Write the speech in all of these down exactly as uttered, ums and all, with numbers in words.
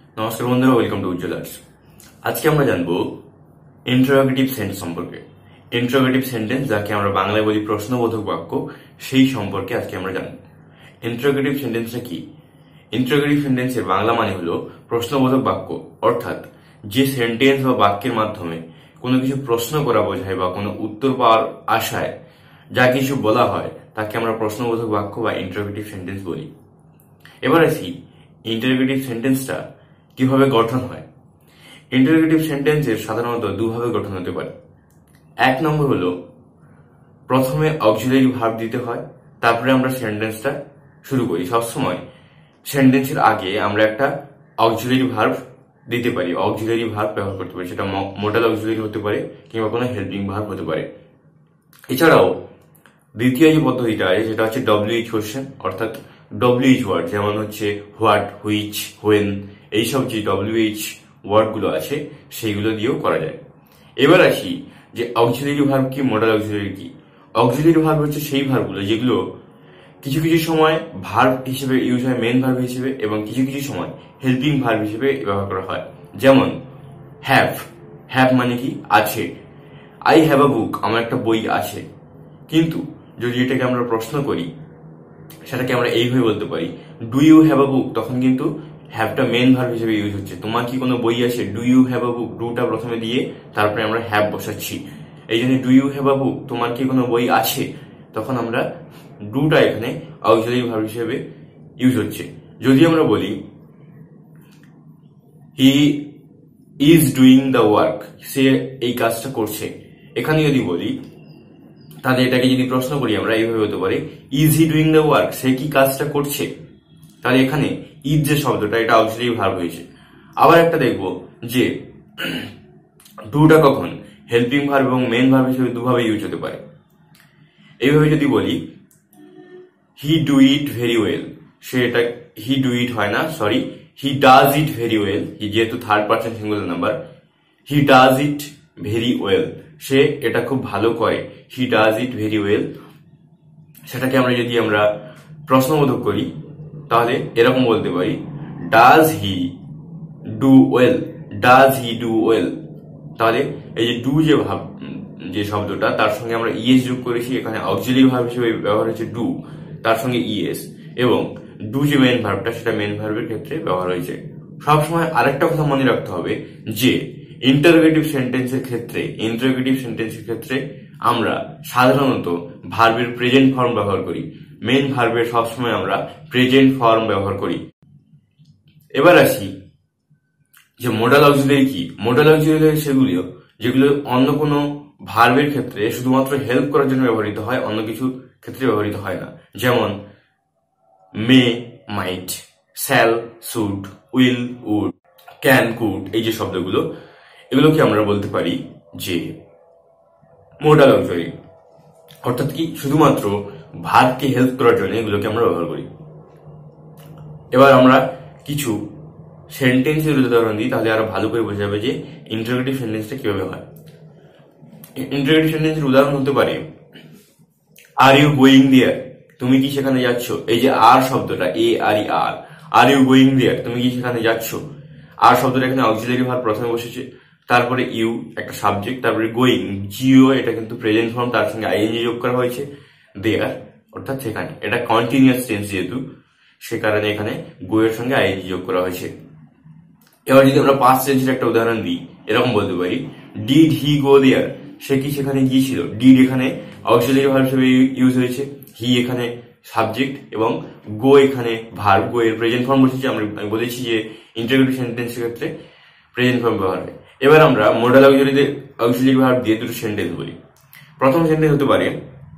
নমস্কার বন্ধুরা, welcome to Ujjwal arts. আজকে আমরা জানবো ইন্টারোগেটিভ সেন্টেন্স সম্পর্কে। ইন্টারোগেটিভ সেন্টেন্স, যাকে আমরা বাংলায় বলি প্রশ্নবোধক বাক্য, সেই সম্পর্কে আজকে আমরা জানবো। ইন্টারোগেটিভ সেন্টেন্সটা কি? ইন্টারোগেটিভ সেন্টেন্সের বাংলা মানে হলো প্রশ্নবোধক বাক্য, অর্থাৎ যে সেন্টেন্স বা বাক্যের মাধ্যমে কোনো কিছু প্রশ্ন করা বোঝায় বা কোনো উত্তর পাওয়ার আশায় যা কিছু বলা হয় তাকে আমরা প্রশ্নবোধক বাক্য বা ইন্টারোগেটিভ সেন্টেন্স বলি। এবার আসি ইন্টারোগেটিভ সেন্টেন্সটা কিভাবে গঠন হয়। ইন্টারোগেটিভ সেন্টেন্সের সাধারণত দুভাবে গঠন হতে পারে। এক নম্বর হলো প্রথমে অক্সিলারি ভার্ব দিতে হয়, তারপরে আমরা সেন্টেন্সটা শুরু করি। সবসময় সেন্টেন্সের আগে আমরা একটা অক্সিলারি ভার্ব দিতে পারি, অক্সিলারি ভার্ব ব্যবহার করতে পারি। সেটা মোডাল অক্সিলারি হতে পারে কিংবা কোনো হেল্পিং ভার্ব হতে পারে। এছাড়াও দ্বিতীয় যে পদ্ধতিটা আছে সেটা হচ্ছে ডব্লিউএইচ কোশ্চেন, অর্থাৎ ডব্লিউএইচ ওয়ার্ড, যেমন হচ্ছে হোয়াট, হুইচ, হোয়েন, এইসব যে ডব্লিউএইচ ওয়ার্ড গুলো আছে সেইগুলো দিয়েও করা যায়। এবার আসি যে অক্সিলারি ভার্ব কি, মোডাল অক্সিলারি কি। অক্সিলারি ভার্ব হচ্ছে সেই ভার্বগুলো যেগুলো কিছু কিছু সময় ভার্ব হিসেবে ইউজ হয়, মেন ভার্ব হিসেবে, এবং কিছু কিছু সময় হেল্পিং ভার্ব হিসেবে ব্যবহার করা হয়। যেমন হ্যাভ, হ্যাভ মানে কি আছে। আই হ্যাভ আ বুক, আমার একটা বই আছে। কিন্তু যদি এটাকে আমরা প্রশ্ন করি সেটাকে আমরা এইভাবে বলতে পারি, do you have a book, তখন কিন্তু হ্যাভটা মেন ভার্ব হিসেবে ইউজ হচ্ছে। তোমার কি কোনো বই আছে, do you have a book, ডুটা প্রথমে দিয়ে তারপরে আমরা হ্যাভ বসাচ্ছি। এই জন্য do you have a book, তোমার কি কোনো বই আছে, তখন আমরা ডুটা এখানে অক্সিলারি ভার্ব হিসেবে ইউজ হচ্ছে। যদি আমরা বলি he is doing the work, সে এই কাজটা করছে, এখানে যদি বলি তাহলে এটাকে যদি প্রশ্ন করি আমরা এইভাবে হতে পারে, is he doing the work, সে কি কাজটা করছে। তাহলে এখানে ইজ যে শব্দটা এটা অক্সিলারি ভার্ব হয়েছে। আবার একটা দেখব যে ডুটা কখন হেল্পিং ভার্ব এবং মেন ভার্ব হিসেবে দুভাবে ইউজ হতে পারে। এইভাবে যদি বলি he do it very well, সে এটা হি ডু ইট হয় না, sorry, he does it very well, যেহেতু third person singular number, he does it very well, সে এটা খুব ভালো করে, he does it very well. সেটাকে আমরা যদি আমরা প্রশ্নবোধক করি তাহলে এরকম বলতে পারি, does he do well, does he do well. তাহলে এই যে ডু যে ভাব যে শব্দটা তার সঙ্গে আমরা ইএস যোগ করেছি, এখানে অক্সিলারি ভার্ব হিসেবে ব্যবহার হয়েছে ডু, তার সঙ্গে ইএস, এবং ডু যে মেন ভার্বটা সেটা মেন ভার্বের ক্ষেত্রে ব্যবহার হয়েছে। সবসময় আরেকটা কথা মনে রাখতে হবে যে ইন্টারোগেটিভ সেন্টেন্সের ক্ষেত্রে ইন্টারোগেটিভ সেন্টেন্সের ক্ষেত্রে আমরা সাধারণত ভার্বের প্রেজেন্ট ফর্ম ব্যবহার করি। মেন ভার্বের সবসময় আমরা প্রেজেন্ট ফর্ম ব্যবহার করি। এবার আসি যে মোডাল অক্সিলারি কি। মোডাল অক্সিলারি সেগুলিও যেগুলো অন্য কোনো ভার্বের ক্ষেত্রে শুধুমাত্র হেল্প করার জন্য ব্যবহৃত হয়, অন্য কিছু ক্ষেত্রে ব্যবহৃত হয় না। যেমন may, might, shall, should, will, would, can, could, এই যে শব্দগুলো এগুলোকে আমরা বলতে পারি যে মোডাল অক্সিলারি, অর্থাৎ কি শুধুমাত্র ভার্বকে হেল্প করার জন্য এগুলোকে আমরা ব্যবহার করি। এবার আমরা কিছু সেন্টেন্সের উদাহরণ দিই, তাহলে আরো ভালো করে বোঝা যাবে যে ইন্টারোগেটিভ সেন্টেন্সটা কিভাবে হয়। ইন্টারোগেটিভ সেন্টেন্সের উদাহরণ হতে পারে, আর ইউ গোয়িং দেয়ার, তুমি কি সেখানে যাচ্ছ। এই যে আর শব্দটা, এ আর ই আর, আর ইউ গোয়িং দেয়ার, তুমি কি সেখানে যাচ্ছ। আর শব্দটা এখানে অক্সিলারি ভার্ব প্রথমে বসেছে, তারপরে ইউ একটা সাবজেক্ট, তারপরে গোয়িং, জিও, এটা কিন্তু প্রেজেন্ট ফর্ম, তার সঙ্গে আইএনজি যোগ করা হয়েছে, দেয়ার অর্থাৎ সেখানে, এটা কন্টিনিউয়াস টেন্স যেহেতু সে কারণে এখানে গো এর সঙ্গে আইএনজি যোগ করা হয়েছে। এবার যদি আমরা পাস্ট টেন্সের একটা উদাহরণ দিই, এরকম বলতে পারি, ডিড হি গো দেয়ার, সে কি সেখানে গিয়েছিল। ডিড এখানে অক্সিলারি ভার্ব হিসেবে ইউজ হয়েছে, হি এখানে সাবজেক্ট, এবং গো এখানে ভার্ব, গো এর প্রেজেন্ট ফর্ম বসেছে। আমরা বলেছি যে ইন্টারোগেটিভ সেন্টেন্সের ক্ষেত্রে প্রেজেন্ট ফর্ম ব্যবহার হয়। এবার আমরা মোডাল অক্সিলারি অক্সিলারি ভার্ব দিয়ে দুটো সেন্টেন্স বলি। প্রথম সেন্টেন্স হতে পারে,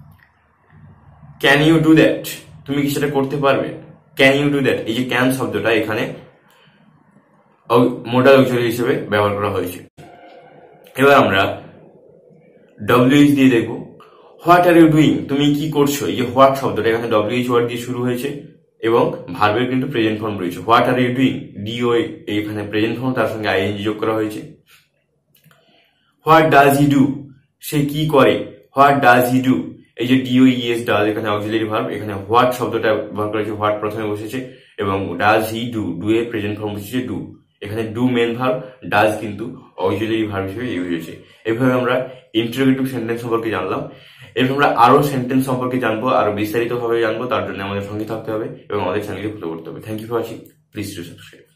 ক্যান ইউ ডু দ্যাট, তুমি কি সেটা করতে পারবে। ক্যান ইউ ডু দ্যাট, এই যে ক্যান শব্দটা এখানে মোডাল অক্সিলারি হিসেবে ব্যবহার করা হয়েছে। এবার আমরা ডব্লিউএইচ দিয়ে দেখবো, হোয়াট আর ইউ ডুইং, তুমি কি করছো। এই যে হোয়াট শব্দটা এখানে ডব্লিউএইচ ওয়ার্ড দিয়ে শুরু হয়েছে এবং ভার্বের কিন্তু প্রেজেন্ট ফর্ম রয়েছে। What are you doing, D O এখানে প্রেজেন্ট ফর্ম, তার সঙ্গে আইএনজি যোগ করা হয়েছে। হোয়াট ডাজ হি ডু, সে কি করে। হোয়াট ডাজ হি ডু, এই যে ডিও ইএস ডাজ এখানে অক্সিলারি ভার্ব, এখানে হোয়াট শব্দটা ব্যবহার করেছে, হোয়াট প্রথমে বসেছে, এবং ডাজ হি ডু, ডু এর প্রেজেন্ট ফর্ম বসেছে ডু। এখানে ডু মেন ভার্ব, ডাজ কিন্তু অক্সিলারি ভার্ব হিসেবে ইউজ হয়েছে। এভাবে আমরা ইন্টারোগেটিভ সেন্টেন্স সম্পর্কে জানলাম। এরপর আমরা আরো সেন্টেন্স সম্পর্কে জানবো, আরো বিস্তারিত ভাবে জানবো। তার জন্য আমাদের সঙ্গে থাকতে হবে এবং আমাদের চ্যানেলকে ফলো করতে হবে। Thank you for watching, please do subscribe.